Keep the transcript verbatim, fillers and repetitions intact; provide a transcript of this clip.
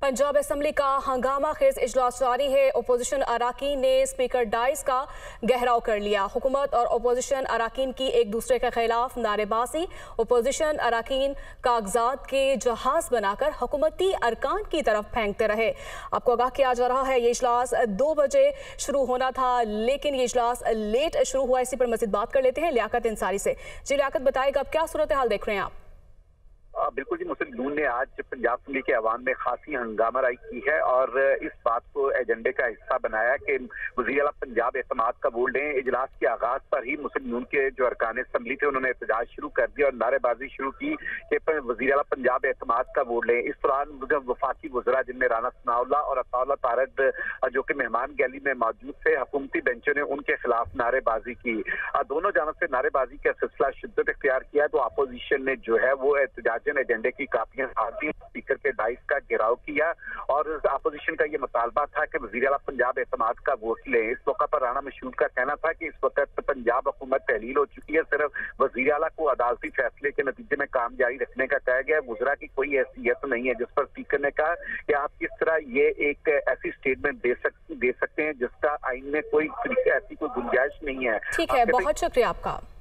Punjab assembly का हंगामा खेज इजलास जारी है। अपोजिशन अराकीन ने स्पीकर डाइस का घेराव कर लिया। हुकूमत और अपोजिशन अराकीन की एक दूसरे के खिलाफ नारेबाजी। अपोजिशन अराकीन कागजात के जहाज बनाकर हुकूमती अरकान की तरफ फेंकते रहे। आपको आगाह किया जा रहा है ये इजलास दो बजे शुरू होना था, लेकिन ये इजलास लेट शुरू हुआ। इसी पर मजीद बात कर लेते हैं लियाकत अंसारी से। जी लियाकत, बताएगा अब क्या सूरत हाल देख रहे हैं आप? बिल्कुल जी, मुस्लिम नून ने आज पंजाब असम्बली के अवाम में खासी हंगामाराई की है और इस बात को एजेंडे का हिस्सा बनाया कि वज़ीर आला पंजाब एतमाद का वोट लें। इजलास के आगाज पर ही मुस्लिम नून के जो अरकान असम्बली थे उन्होंने एहतजाज शुरू कर दिया और नारेबाजी शुरू की कि वज़ीर आला पंजाब एतमाद का वोट लें। इस दौरान वफाकी वज़रा जिनमें राना सनाउल्लाह और अताउल्लाह तारक जो कि मेहमान गैली में मौजूद थे, हुकूमती बेंचों ने उनके खिलाफ नारेबाजी की। दोनों जानब से नारेबाजी का सिलसिला शिद्दत इख्तियार किया तो अपोजिशन ने जो है वो एहतजाज एजेंडे की कापियां हाजिर स्पीकर के डाइस का घेराव किया और अपोजिशन का यह मुतालबा था कि वज़ीर आला पंजाब एतमाद का वोट लें। इस मौका पर राना मशहूद का कहना था कि इस वक्त पंजाब हुकूमत तहलील हो चुकी है, सिर्फ वज़ीर आला को अदालती फैसले के नतीजे में काम जारी रखने का कहा गया। वज़रा की कोई हैसियत नहीं है, जिस पर स्पीकर ने कहा कि आप किस तरह ये एक ऐसी स्टेटमेंट दे सकते दे सकते हैं जिसका आइन में कोई ऐसी कोई गुंजाइश नहीं है। ठीक है, बहुत शुक्रिया आपका।